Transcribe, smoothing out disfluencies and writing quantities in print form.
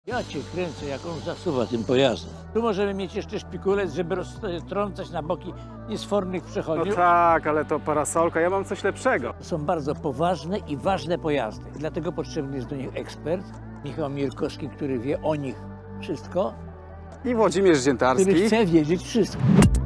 Ja cię kręcę, jak on zasuwa tym pojazdem. Tu możemy mieć jeszcze szpikulec, żeby roztrącać na boki niesfornych No przechodniów. tak, ale to parasolka, ja mam coś lepszego. To są bardzo poważne i ważne pojazdy. Dlatego potrzebny jest do nich ekspert, Michał Mirkowski, który wie o nich wszystko, I Włodzimierz który Ziętarski. chce wiedzieć wszystko.